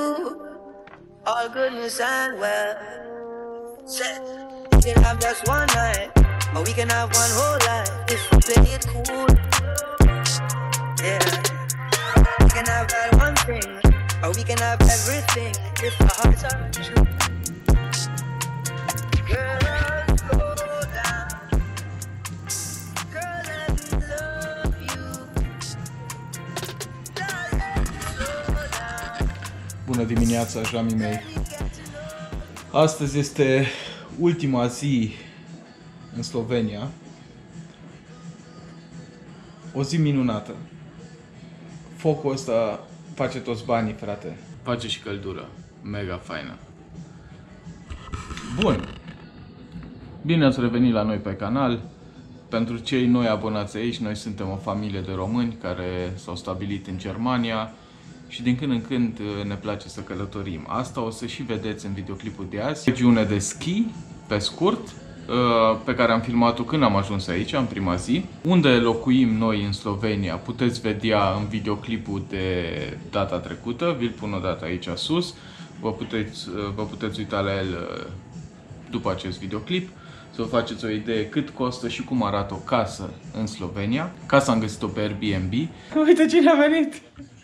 all goodness and well. We can have just one night, or we can have one whole life if we play it cool. Yeah, we can have that one thing, or we can have everything if our hearts are true. Girl, slow down. Girl, let me love you. Slow down. Bună dimineața, jamii mei! Astăzi este ultima zi în Slovenia. O zi minunată. Focul ăsta face toți banii, frate. Face și căldură. Mega faină. Bun. Bine ați revenit la noi pe canal. Pentru cei noi abonați aici, noi suntem o familie de români care s-au stabilit în Germania și din când în când ne place să călătorim. Asta o să și vedeți în videoclipul de azi. Regiune de schi, pe scurt, pe care am filmat-o când am ajuns aici, în prima zi. Unde locuim noi în Slovenia puteți vedea în videoclipul de data trecută. Vi-l pun o dată aici sus. Vă puteți uita la el după acest videoclip, să vă faceți o idee cât costă și cum arată o casă în Slovenia. Casa am găsit-o pe Airbnb. Uite cine a venit!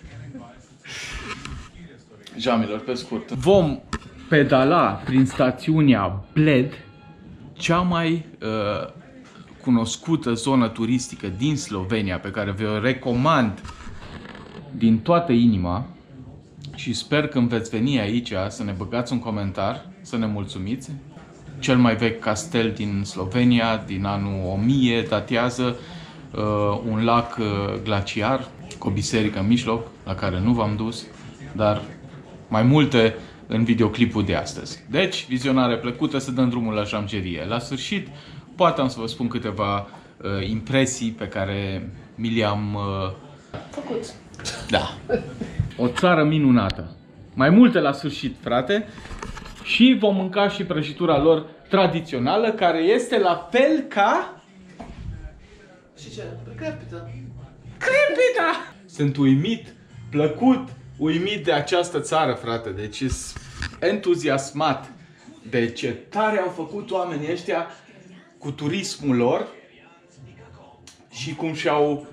Jamilor, pe scurt. Vom pedala prin stațiunea Bled, cea mai cunoscută zonă turistică din Slovenia, pe care vă recomand din toată inima și sper că veți veni aici să ne băgați un comentar, să ne mulțumiți. Cel mai vechi castel din Slovenia, din anul 1000, datează, un lac glaciar cu o biserică în mijloc, la care nu v-am dus, dar mai multe în videoclipul de astăzi. Deci, vizionare plăcută, să dăm drumul la jamgerie. La sfârșit, poate am să vă spun câteva impresii pe care mi le-am făcut. Da. O țară minunată. Mai multe la sfârșit, frate. Și vom mânca și prăjitura lor tradițională, care este la fel ca... Și ce? Crepită. Crepita! Sunt uimit, plăcut, uimit de această țară, frate. Deci sunt entuziasmat de ce tare au făcut oamenii ăștia cu turismul lor și cum și-au...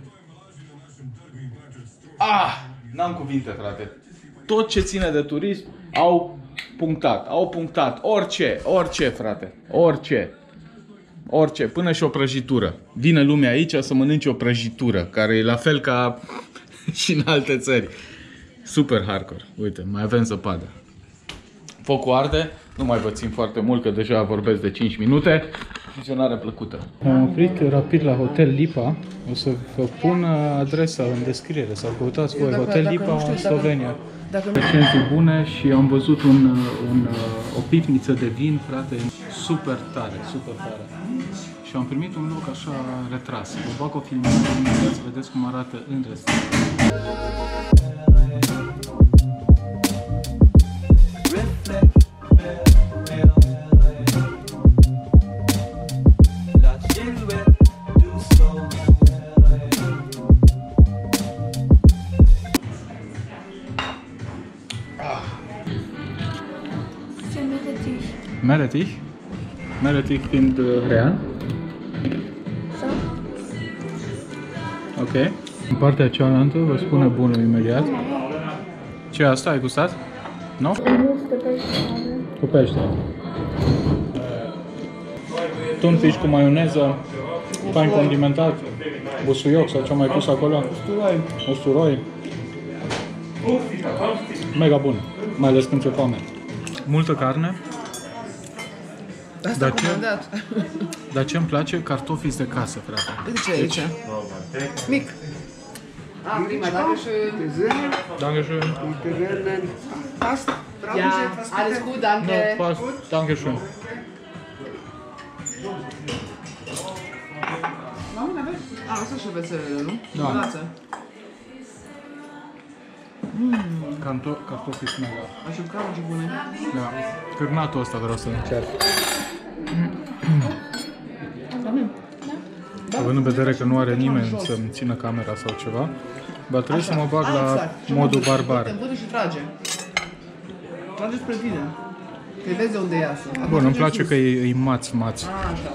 N-am cuvinte, frate. Tot ce ține de turism au punctat. Orice, frate. Orice, până și o prăjitură. Vine lumea aici să mănânce o prăjitură, care e la fel ca și în alte țări. Super hardcore. Uite, mai avem zăpadă. Focul arde. Nu mai vă țin foarte mult, că deja vorbesc de 5 minute. Vizionare plăcută. Am oprit rapid la Hotel Lipa. O să vă pun adresa în descriere. Sau căutați voi Hotel Lipa în Slovenia. Recenții bune și am văzut o pivniță de vin, frate, super tare. Și am primit un loc așa retras. Vă bag o filmare să vedeți cum arată în restaurant. Meretich fiind real. Ok. În partea cealaltă vă spune bunul imediat. Ce e asta? Ai gustat? Nu? Cu pește. Tunfish cu maioneză, fain condimentat, busuioc sau ce-am mai pus acolo. Usturoi. Mega bun, mai ales când ți-e foame. Multă carne. Dar ce îmi place? Cartofii de casă, frate. De ce aici? Mic. Prima, Dankeschön. Passt. Ja, alles gut, danke. No, passt. Dankeschön. Asta și vețelele, nu? Da. Cartofii sunt mega. Așa carne ce bune. Da. Cârnatul ăsta vreau să-l încerc. Având în vedere că nu are nimeni să-mi țină camera sau ceva, dar trebuie să mă bag la modul barbar. Nu despre tine. Că vezi de unde iasă. Bun, îmi place că e maț. Așa.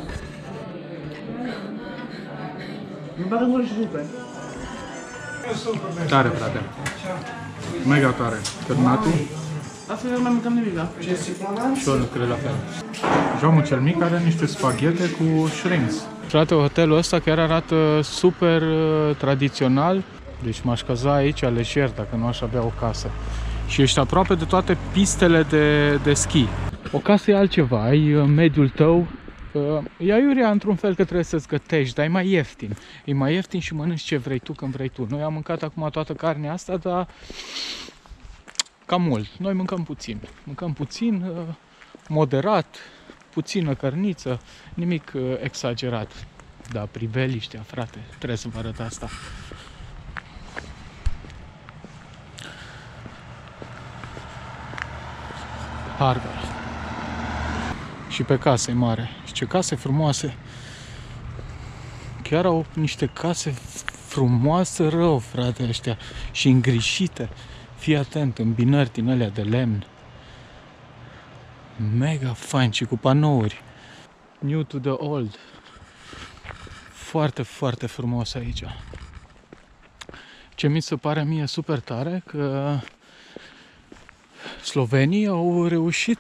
Nu bate gură și rupe. Tare, frate. Mega tare. Terminatul. Asta nu mai mâncam nimic, da? Și eu cred la fel. Jomul cel mic are niște spaghete cu shrimps. Frate, hotelul ăsta chiar arată super tradițional. Deci m-aș caza aici lejer dacă nu aș avea o casă. Și ești aproape de toate pistele de schi. O casă e altceva, ai mediul tău. E aiurea într-un fel că trebuie să-ți gătești, dar e mai ieftin. E mai ieftin și mănânci ce vrei tu când vrei tu. Noi am mâncat acum toată carnea asta, dar cam mult. Noi mâncăm puțin. Mâncăm puțin, moderat, puțină cărniță, nimic exagerat. Da, priveliștea, frate, trebuie să vă arăt asta. Harbor. Și pe case mare. Și ce case frumoase. Chiar au niște case frumoase rău, frate, ăștia. Și îngrijite. Fii atent, îmbinări din alea de lemn. Mega fain și cu panouri. New to the old. Foarte, foarte frumos aici. Ce mi se pare mie super tare, că slovenii au reușit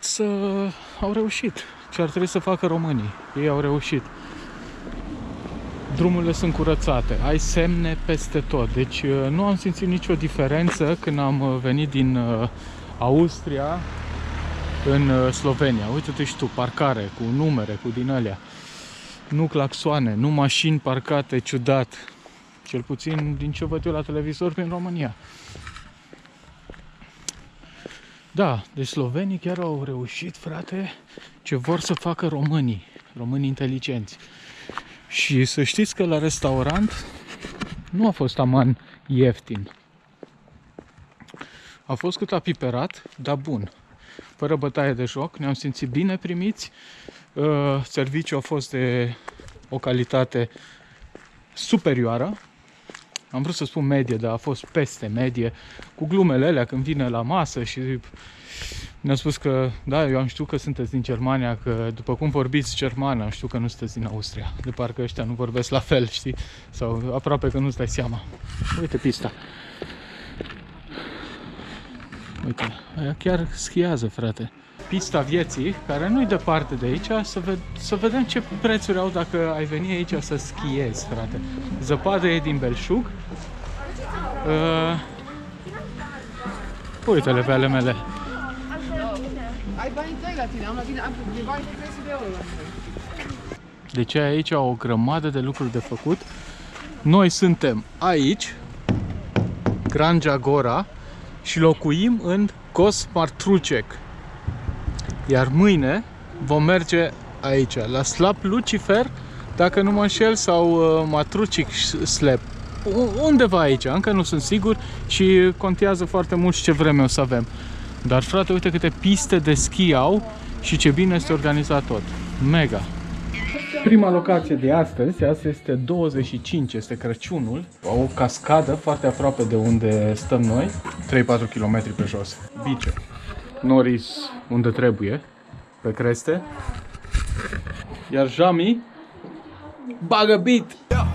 ce ar trebui să facă românii. Ei au reușit. Drumurile sunt curățate, ai semne peste tot. Deci nu am simțit nicio diferență când am venit din Austria în Slovenia. Uite-te și tu, parcare cu numere, cu din alea. Nu claxoane, nu mașini parcate ciudat. Cel puțin din ce văd eu la televizor prin România. Da, deci slovenii chiar au reușit, frate, ce vor să facă românii inteligenți. Și să știți că la restaurant nu a fost aman ieftin. A fost cât a piperat, dar bun. Fără bătaie de joc, ne-am simțit bine primiți. Serviciul a fost de o calitate superioară. Am vrut să spun medie, dar a fost peste medie, cu glumele alea când vine la masă și ne-a spus că, da, eu am știut că sunteți din Germania, că după cum vorbiți germană, am știut că nu sunteți din Austria. De parcă ăștia nu vorbesc la fel, știi? Sau aproape că nu-ți dai seama. Uite pista. Uite, aia chiar schiază, frate. Pista vieții, care nu-i departe de aici, să vedem ce prețuri au dacă ai veni aici să schiezi, frate. Zăpadă e din belșug. Uite-le pe ale mele. Ai banii tăi la tine, am la tine, de bani 300 de euro la tine. Deci aici au o grămadă de lucruri de făcut. Noi suntem aici, Granja Gora, și locuim în Kosmartrucek. Iar mâine vom merge aici, la Slap Lucifer, dacă nu mă înșel, sau Matrucic Slap. Undeva aici, încă nu sunt sigur și contează foarte mult și ce vreme o să avem. Dar frate, uite câte piste de schi au și ce bine este organizat tot. Mega! Prima locație de astăzi este 25, este Crăciunul. O cascadă foarte aproape de unde stăm noi, 3-4 km pe jos. Bice. Norris unde trebuie, pe creste. Iar Jami bagă beat.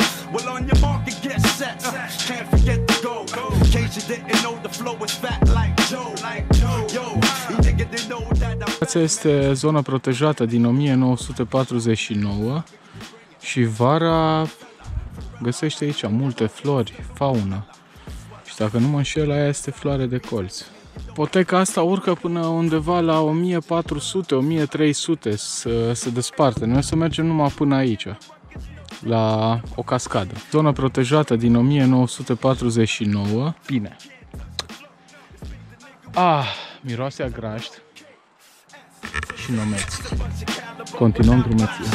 Asta este zona protejată din 1949 și vara găsește aici multe flori, faună. Și dacă nu mă înșel, aia este floare de colț. Poteca asta urcă până undeva la 1400-1300 să se desparte. Noi o să mergem numai până aici, la o cascadă. Zona protejată din 1949. Bine. Miroase a grajd și nomeți. Continuăm drumeția.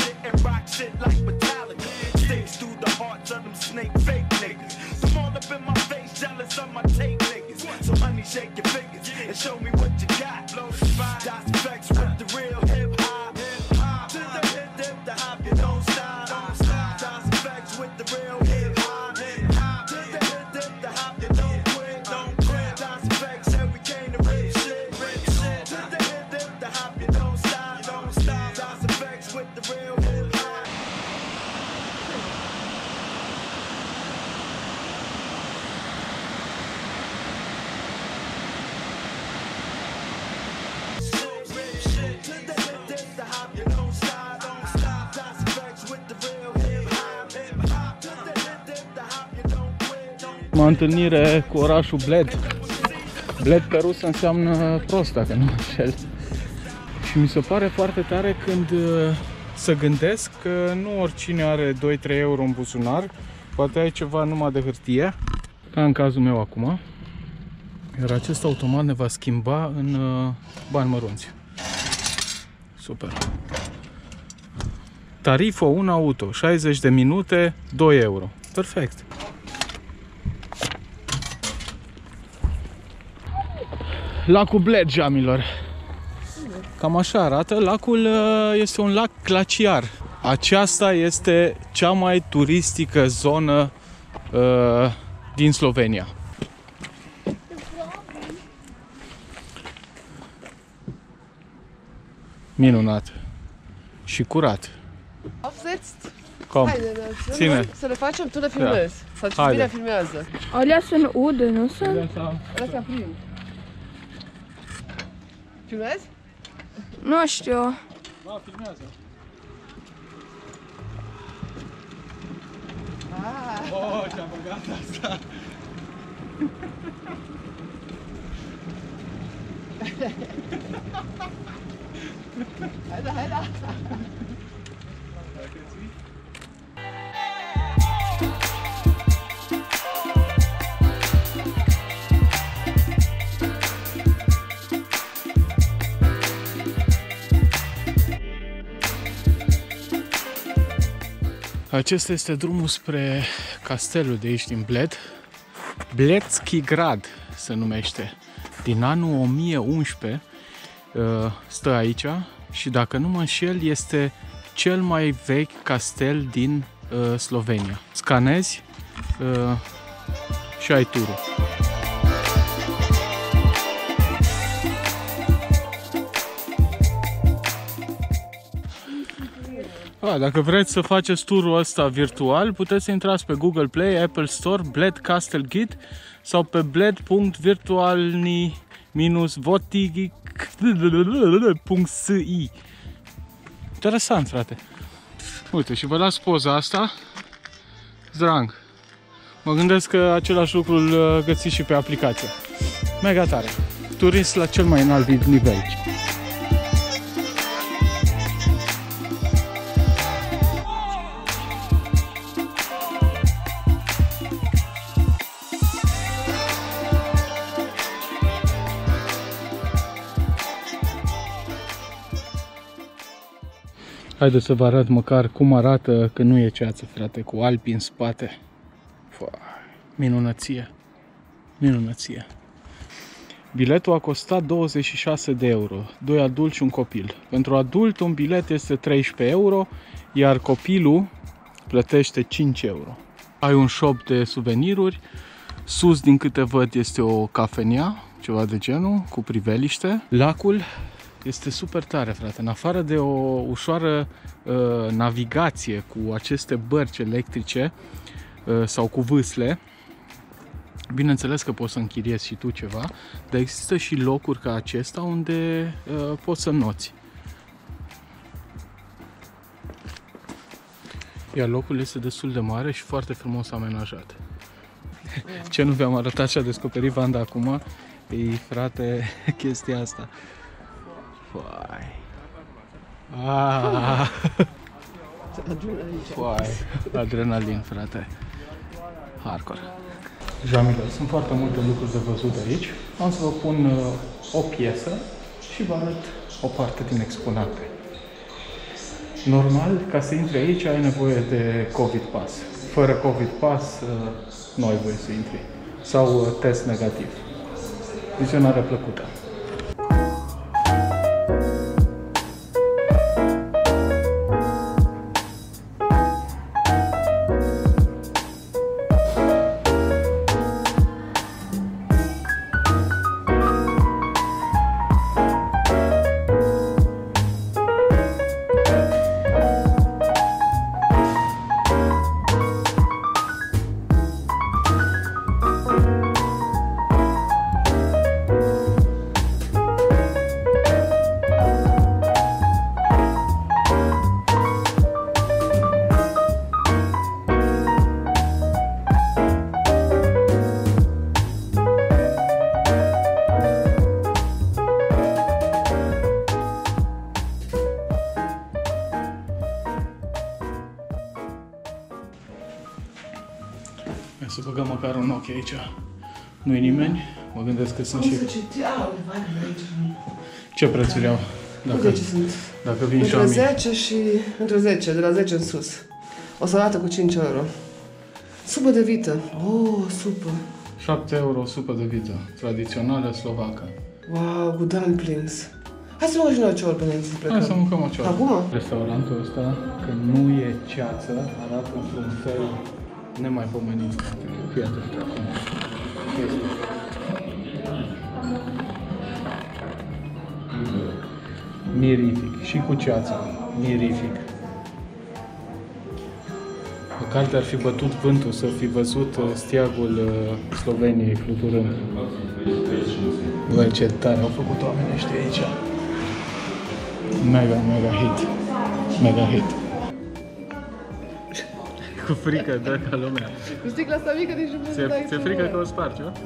Prima întâlnire cu orașul Bled. Bled pe rusă înseamnă prost, dacă nu mă înșel. Și mi se pare foarte tare când să gândesc că nu oricine are 2-3 euro în buzunar, poate ai ceva numai de hârtie, ca în cazul meu acum. Iar acest automat ne va schimba în bani mărunți. Super. Tariful un auto, 60 de minute, 2 euro. Perfect. Lacul Bled, jamilor. Cam așa arată. Lacul este un lac glaciar. Aceasta este cea mai turistică zonă din Slovenia. Minunat. Și curat. Aufsetzt. Kom. Ține. Să le facem, tu le filmezi. Sau cine filmează? Alea sunt ude, nu sunt? Ăsta prim. Filmezi? Nu știu. Da, filmează. Oh, ce-am băgat asta. Haida, haida. Acesta este drumul spre castelul de aici din Bled. Bledski Grad se numește. Din anul 1011 stă aici și dacă nu mă înșel este cel mai vechi castel din Slovenia. Scanezi și ai turul. Dacă vreți să faceți turul ăsta virtual, puteți să intrați pe Google Play, Apple Store, Bled Castle Guide sau pe bled.virtualni-votig.si. Interesant, frate. Uite, și vă las poza asta. Zdrang. Mă gândesc că același lucru îl găsiți și pe aplicație. Mega tare. Turist la cel mai înalt nivel. Haideți să vă arăt măcar cum arată că nu e ceață, frate, cu Alpi în spate. Minunăție. Minunăție. Biletul a costat 26 de euro, 2 adulți și un copil. Pentru adult un bilet este 13 euro, iar copilul plătește 5 euro. Ai un shop de suveniruri, sus din câte văd este o cafenea, ceva de genul, cu priveliște. Lacul este super tare, frate. În afară de o ușoară navigație cu aceste bărci electrice sau cu vâsle, bineînțeles că poți să închiriezi și tu ceva, dar există și locuri ca acesta unde poți să noți. Iar locul este destul de mare și foarte frumos amenajat. Ce nu vi-am arătat și a descoperit Vanda acum, e, frate, chestia asta. Adrenalin, frate. Hardcore. Jamilor, sunt foarte multe lucruri de văzut aici. Am să vă pun o piesă și vă arăt o parte din exponate. Normal, ca să intri aici ai nevoie de COVID Pass. Fără COVID Pass nu ai voie să intri. Sau test negativ. Vizionare plăcută. Să băgăm măcar un ochi aici. Nu-i nimeni. Mă gândesc că sunt și... Ce prețuri au? Dacă vin și între 10 și... Între 10, de la 10 în sus. O salată cu 5 euro. Supă de vită. Oh, supă. 7 euro o supă de vită. Tradițională slovacă. Wow, cu dumplings. Hai să luăm și noi o ciorbă înainte să plecăm. Hai să mâncăm o ciorbă. Acum? Restaurantul ăsta, că nu e ceață, arată într-un fel nemaipomenit. Fii atent acum. Mirific. Și cu ceață. Mirific. Măcar te-ar fi bătut vântul să fi văzut steagul Sloveniei fluturând. Băi, ce tare au făcut oamenii ăștia aici. Mega, mega hit. Mega hit. Cu frică, da, ca lumea. Cu sticla asta mică, deci nu să dai... Ți-e frică că o spargi, o?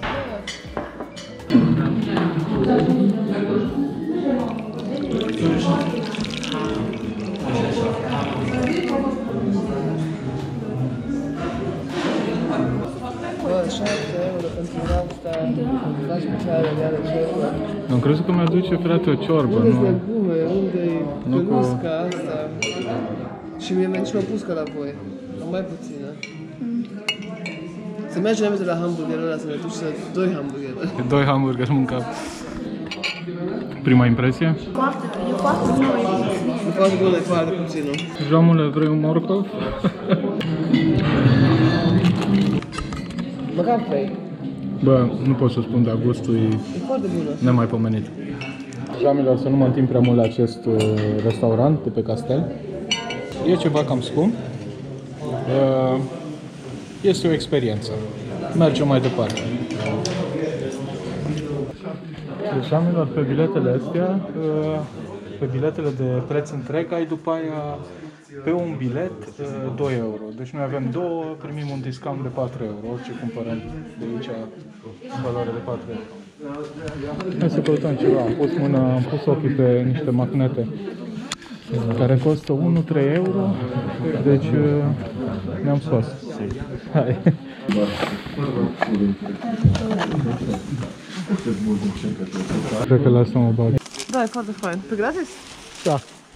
Bă, 7 euro pentru asta, faci picioare de ciorbă. Am crezut că mi-aduce, frate, o ciorbă, Unde-s nu? legume, unde-i Nu cu- pelusca asta? Și mie nici mă puscă la voi. Am mai puțină. Să mergem repede la hamburgerul ăla, să ne duci să 2 hamburgeri. 2 hamburgeri mâncat. Prima impresie? E foarte bună, e foarte puțină. Jamule, vrei un morcov? Măcar 3. Bă, nu pot să spun, dar gustul e E foarte bună. nemaipomenit. Jamilor, să nu mă întind prea mult la acest restaurant de pe Castel. E ceva cam scump. Este o experiență. Mergem mai departe. Deci, Jamilor, pe biletele astea, pe biletele de preț întreg, ai după aia pe un bilet 2 euro. Deci noi avem 2, primim un discount de 4 euro. Orice cumpărăm de aici în valoare de 4 euro. Hai să căutăm ceva. Am pus ochii pe niște magnete care costă 1-3 euro. Deci ne-am scos. Hai. Cred că la asta mă bag. Da, e foarte fain. Pe gratis? Da.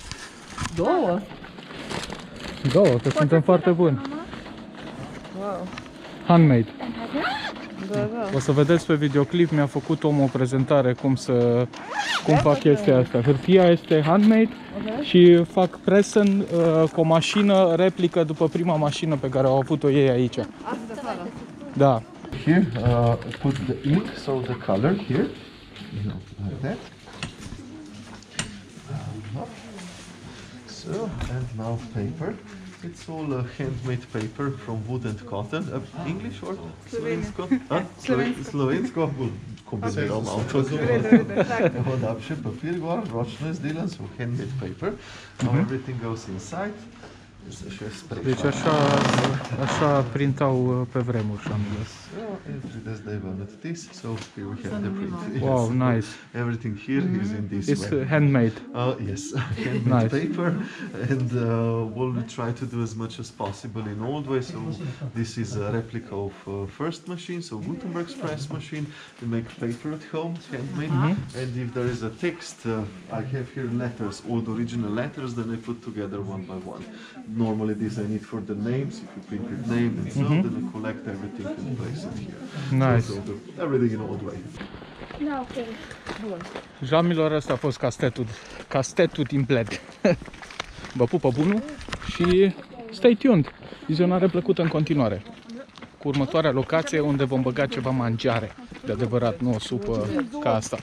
2, că suntem foarte buni. Wow. Handmade. Da, da. O să vedeți pe videoclip, mi-a făcut omul o prezentare cum fac chestia asta. Hârtia este handmade și fac presen cu o mașină replică după prima mașină pe care au avut-o ei aici. Asta de afară. Da. Here, put the ink, so the color here, like that. So, and now paper. It's all handmade paper from wood and cotton. English or Slovensko? Slovensko, kombiniramo avto. Da, še papir gor, ročno izdelan, so handmade paper. Now everything goes inside. Deci așa printau pe vremuri, Jamilor. They wanted this, so here we have the print. Wow, nice. Everything here is in this It's way. handmade. Yes, handmade Nice. paper, and we'll try to do as much as possible in old way. So this is a replica of first machine, so Gutenberg's press machine. We make paper at home, handmade, and if there is a text, I have here letters, all the original letters, then I put together one by one. Normally this I need for the names, if you print your name and so, then I collect everything and place it here. Nice. So everything in old way. Jamilor, ăsta a fost castetul din Bled. Vă pupă bunul și stay tuned. Vizionare plăcută în continuare. Cu următoarea locație unde vom băga ceva mangiare. De adevărat, nu o supă ca asta.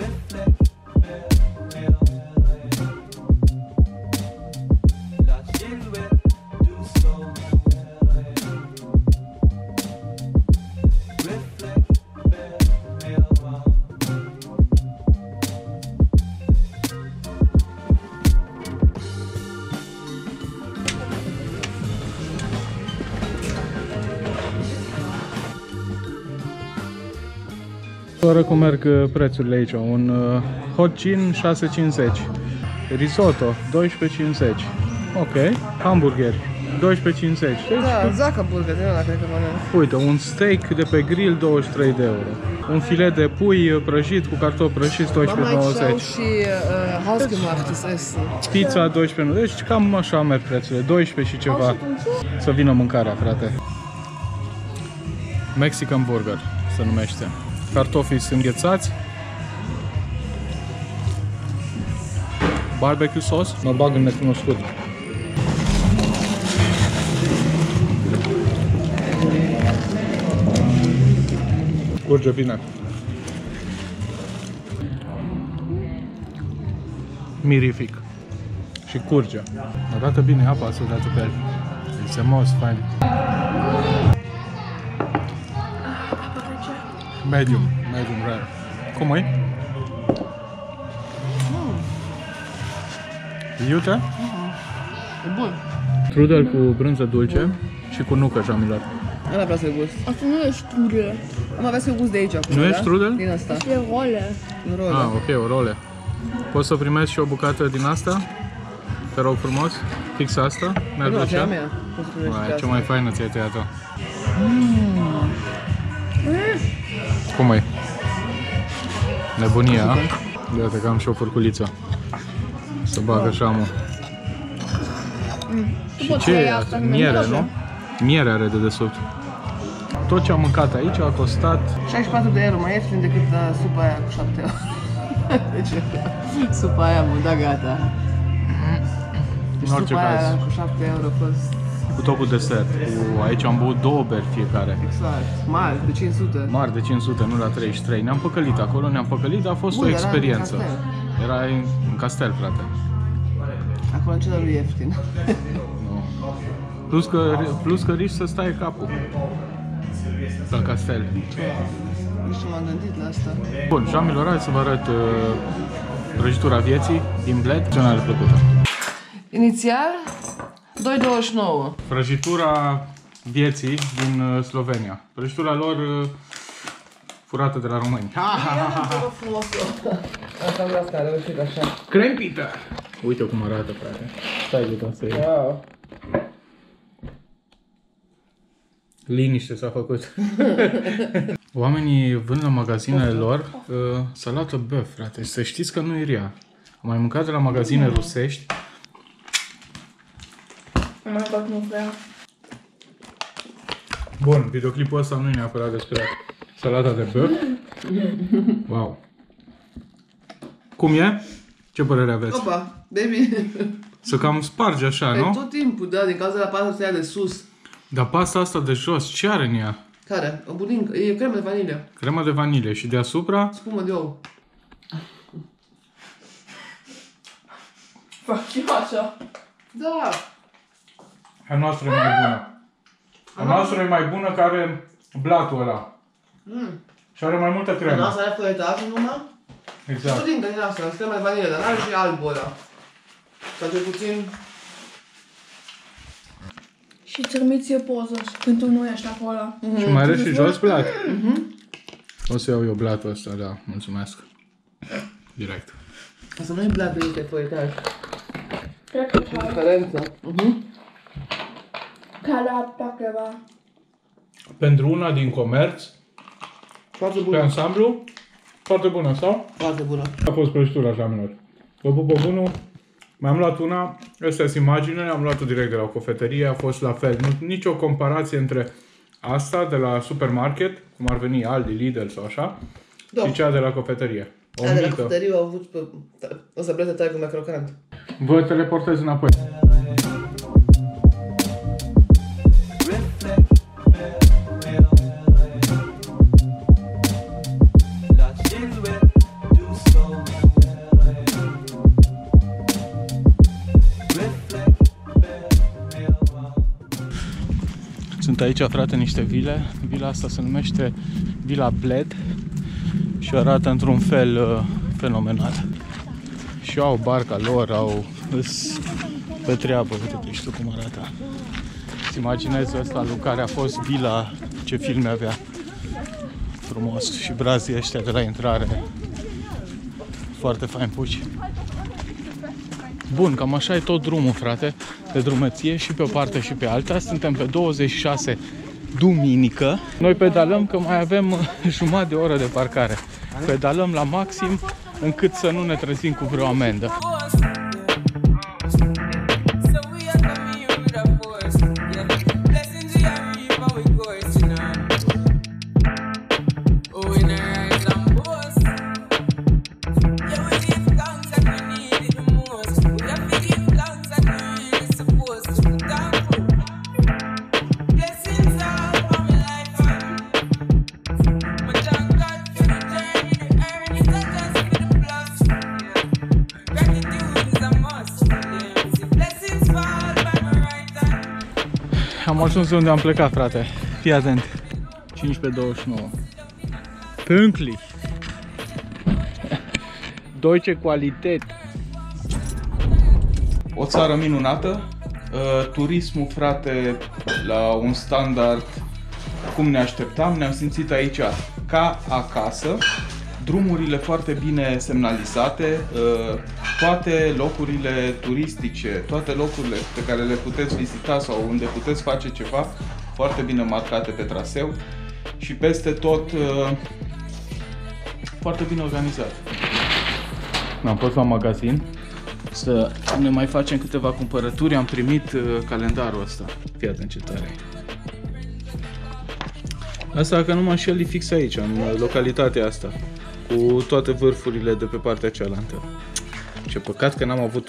Doar cum merg prețurile aici. Un hot gin 6,50. Risotto 12,50. Ok. Hamburgeri 12,50. Da, Zaca Burger, de ăla cred că mănânc. Uite, un steak de pe grill 23 de euro. Un filet de pui prăjit cu cartofi prăjiți 12,90. și hausgemachtes Essen. Pizza 12,90. Deci cam așa merg prețurile. 12 și ceva. Să vină mâncarea, frate. Mexican Burger se numește. Cartofii sunt înghețați. Barbecue sauce. Mă bag în necunoscut. Curge bine. Mirific. Și curge. Arată bine apa asta dată pe el. E semos, fain. Medium rare. Cum e? Iute? E bun. Strudel cu brânză dulce și cu nucă, jamilor. Ăla vrea să-i gust. Asta nu e strudel. Am avea să-i gust de aici acum, Nu e da? strudel? Din asta. Asta e role. În rolă. Ah, ok, o role. Poți să primezi și o bucată din asta? Te rog frumos. Fix asta. Mi-ar Nu, aceea plăcea. mea. Poți să primești Mai, pe cea asta. mai faină ți-ai tăiat-o. Cum e? Nebunia, a? Iată că am și o furculiță. Să bag așa, mă. Și ce e asta? Miere, nu? Miere are de desubt. Tot ce am mâncat aici a costat 64 de euro mai ieftin decât supa aia cu 7 euro. Deci, supa aia mă, da gata. Deci În orice supa aia caz. cu 7 euro a fost cu topul desert. Aici am băut 2 beri fiecare. exact, mari, de 500. Mari de 500, nu la 33. Ne-am păcălit acolo, a fost Bun, o era în experiență. castel. Era în castel, frate. Acolo în celălalt ieftin. Nu. Plus că riști să stai capul la castel. Nici nu m-am gândit la asta. Bun, Jean-Milor, hai să vă arăt prăjitura vieții din Bled. Ce n-are plăcută? Inițial, 2,29. Prăjitura vieții din Slovenia. Prăjitura lor furată de la români. Asta am asta, a reușit așa. Crempită! Uite cum arată, frate. Stai de să iei. Wow. Liniște s-a făcut. Oamenii vând la magazinele lor salată băf, frate. Să știți că nu e rea. Am mai mâncat de la magazine rusești. Oh my god, nu vreau. Bun, videoclipul ăsta nu e neapărat despre salata de băf. Wow. Cum e? Ce părere aveți? Opa, baby. Să cam sparge așa, Pe nu? tot timpul, da, din cauza la pasta de sus. Dar pasta asta de jos, ce are în ea? Care? O budincă, e cremă de vanilie. Crema de vanilie și deasupra Spumă de ou. Fac și așa. Da. a noastră e mai bună. A noastră e mai bună că are blatul ăla. Și are mai multă În cremă. asta are făietaj numai? Exact. Budincă din asta, cremă de vanilie, dar n-are și albul ăla. Sau cel puțin... Și trimiți eu poză când tu nu ești acolo. Și mai are și jos blat. O să iau eu blatul ăsta, da, mulțumesc. Direct. Asta nu e blatul, este făietaj. Cred că hai. Diferență. Ca lapta ceva. Pentru una din comerț, Foarte pe bună. ansamblu, foarte bună, sau? Foarte bună. A fost prăjitura așa, minor. Vă pupă bunul. Mi-am luat una, astea sunt imaginele, am luat-o direct de la o cofetărie, a fost la fel. Nu, nicio comparație între asta de la supermarket, cum ar veni Aldi, Lidl sau așa, Da. și cea de la cofetărie. O Aia de la mică. cofetărie au avut pe... O să plece tare cu macrocant. Vă teleportez înapoi. Sunt aici, frate, niște vile. Vila asta se numește Vila Bled și arată într-un fel fenomenal. Și au barca lor, au pe treabă, uite-te și tu cum arată. Îți imaginezi ăsta lui care a fost vila, ce filme avea. Frumos. Și brazii ăștia de la intrare. Foarte fain puși. Bun, cam așa e tot drumul, frate, de drumeție și pe o parte și pe alta. Suntem pe 26 duminică. Noi pedalăm că mai avem jumătate de oră de parcare. Pedalăm la maxim încât să nu ne trezim cu vreo amendă. Am ajuns de unde am plecat, frate. Fii atent. 15:29. Pünktlich. Deutsche Qualität. O țară minunată. Turismul, frate, la un standard cum ne așteptam. Ne-am simțit aici ca acasă. Drumurile foarte bine semnalizate, toate locurile turistice, toate locurile pe care le puteți vizita sau unde puteți face ceva, foarte bine marcate pe traseu și peste tot foarte bine organizat. Am fost la magazin să ne mai facem câteva cumpărături. Am primit calendarul ăsta. Fii atent ce tare. Asta, că nu mă înșel, e fix aici, în localitatea asta, cu toate vârfurile de pe partea cealaltă. Ce păcat că n-am avut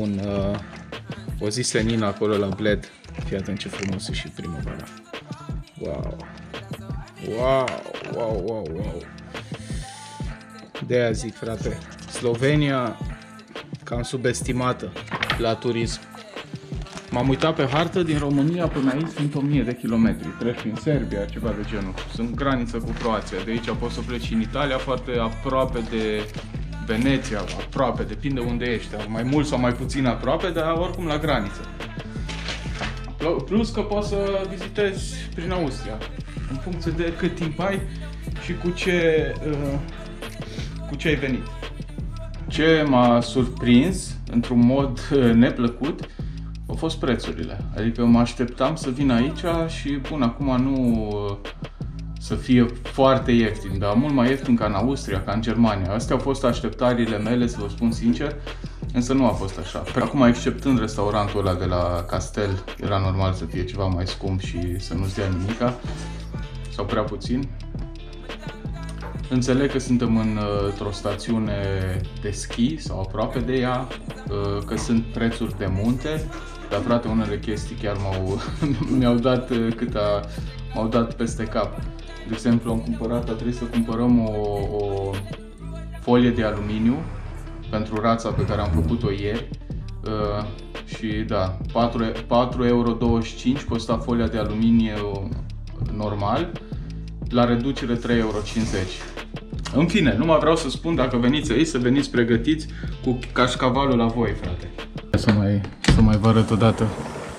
o zi senină acolo la Bled. Fii atent ce frumos e și primăvara. Wow! Wow! Wow! Wow! Wow! De-aia zic, frate, Slovenia cam subestimată la turism. M-am uitat pe hartă, din România până aici sunt 1000 de kilometri. Treci prin Serbia, ceva de genul. Sunt graniță cu Croația. De aici poți să pleci în Italia, foarte aproape de Veneția, aproape, depinde unde ești. Mai mult sau mai puțin aproape, dar oricum la graniță. Plus că poți să vizitezi prin Austria, în funcție de cât timp ai și cu ce ai venit. Ce m-a surprins, într-un mod neplăcut, au fost prețurile. Adică mă așteptam să vin aici și până acum nu să fie foarte ieftin, dar mult mai ieftin ca în Austria, ca în Germania. Astea au fost așteptările mele, să vă spun sincer, însă nu a fost așa. Acum, exceptând restaurantul ăla de la Castel, era normal să fie ceva mai scump și să nu-ți dea nimica, sau prea puțin. Înțeleg că suntem într-o stațiune de schi sau aproape de ea, că sunt prețuri de munte, dar frate, unele chestii chiar mi-au dat m-au dat peste cap. De exemplu, am cumpărat, a trebuit să cumpărăm o folie de aluminiu pentru rața pe care am făcut-o ieri și da, 4,25 euro costa folia de aluminiu normal, la reducere 3,50 euro. În fine, nu mai vreau să spun, dacă veniți aici, să veniți pregătiți cu cașcavalul la voi, frate. Să mai vă arăt odată.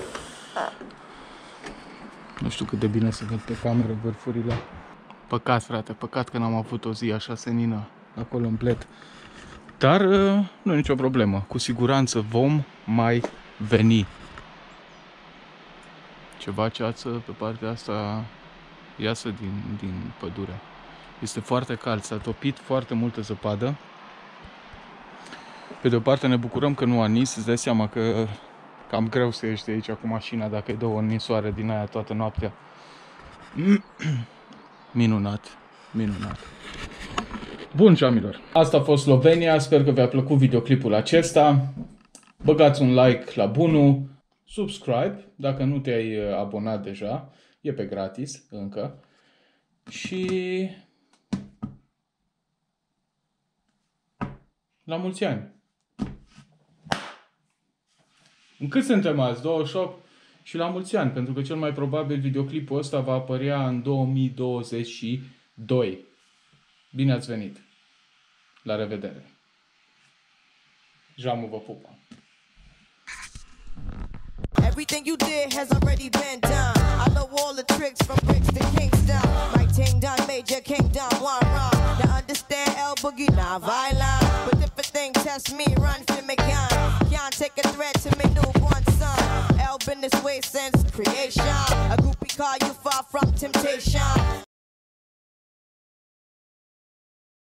Nu știu cât de bine se văd pe cameră vârfurile. Păcat, frate, păcat că n-am avut o zi așa senină acolo în Bled. Dar nu e nicio problemă, cu siguranță vom mai veni. Ceva ceață pe partea asta iasă din pădure. Este foarte cald, s-a topit foarte multă zăpadă. Pe de o parte ne bucurăm că nu a nis, îți dai seama că cam greu să ieși de aici cu mașina dacă îi dă o ninsoare din aia toată noaptea. Minunat, minunat. Bun, geamilor, asta a fost Slovenia, sper că v-a plăcut videoclipul acesta. Băgați un like la bunul, subscribe dacă nu te-ai abonat deja, e pe gratis încă. Și la mulți ani! În cât suntem azi? 28? Și la mulți ani, pentru că cel mai probabil videoclipul ăsta va apărea în 2022. Bine ați venit! La revedere! Jamu vă pupă! Everything you did has already been done. I know all the tricks from bricks to Kingston. Like Ting Don Major, King Don Juan Ron. Now understand El Boogie, not violent. But if a thing test me, run for me, can't take creation. A groupie call you far from temptation.